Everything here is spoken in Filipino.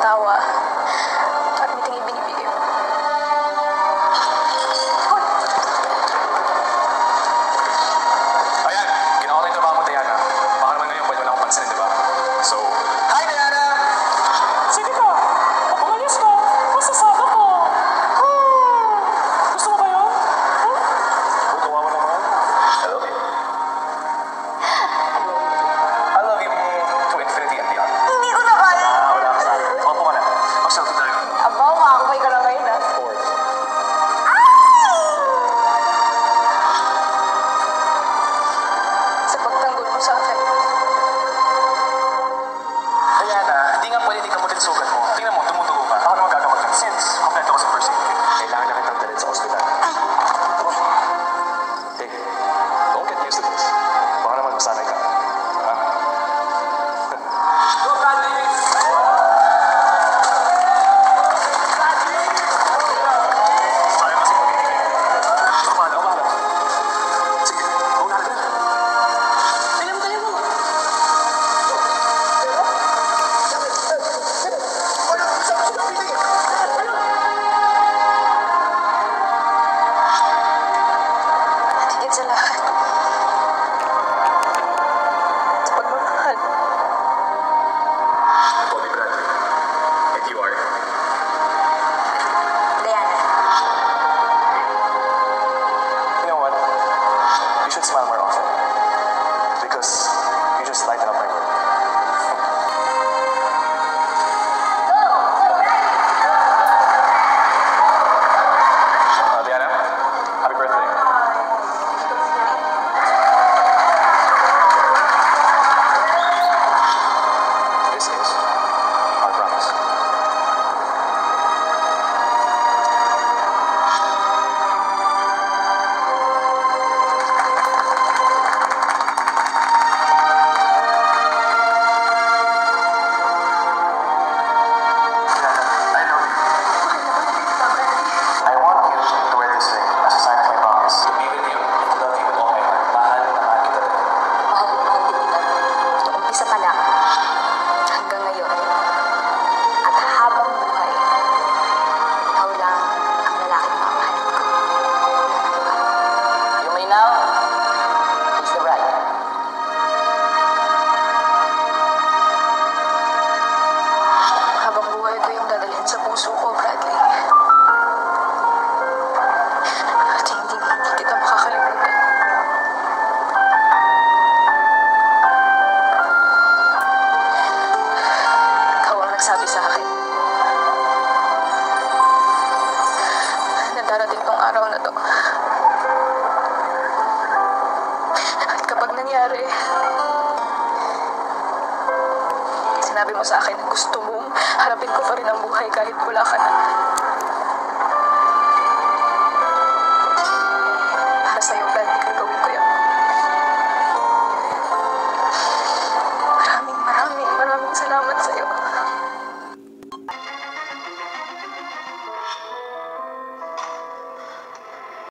asawa at may tingin binibigay mo. Ayan, ginawa ko yung trabaho mo, Diana. Baka naman ngayon pwede mo na akong pansinin, di ba? So, hi, Diana! Sige ka, umalis ka. Masasama ko. Gusto mo ba yun? Tutuwa mo naman. I love you. I love you to infinity and beyond. Hindi ko na kaya. Wala ka sa akin. Opo ka na. Mag-selfie tayo. Abaw, makakabay ka lang ngayon ah. Of course. Sa pagtanggol mo sa akin. Diana, hindi nga pwede tingnan mo din sugat mo. Tingnan mo, tumutugo ka. Baka naman gagamot ka. Since, kompleto ko sa first aid kit. Kailangan na kitang dalhin sa ospital. Hey, don't get used to this. Baka naman masanay ka. Ha? Go, Bradley! Sayang kasi pag-ibig. Ito, bahala. Sige, mauna ka na. Dali mo. At higit sa lahat. Sa pagmamahal. Bobby Bradley. And you are? Diana. You know what? You should smile more often. Because you just lighten up my world. Diana, happy birthday. This is our promise. I love you. I want you to wear this ring as a sign of my promise. To be with you and to love you with all my heart. Mahal na mahal kita rin. Mahal na mahal din kita. Umpisa pa lang. Hanggang ngayon. At habang buhay. Ikaw lang ang lalaking mamahalin ko. You may now kiss the bride. Habang buhay ko yung dadalhin sa puso ko, Bradley. At hindi kita makakalimutan. Ikaw ang nagsabi sa akin na darating tong araw na to. At kapag nangyari, sinabi mo sa akin na gusto mong harapin ko pa rin ang buhay kahit wala ka na.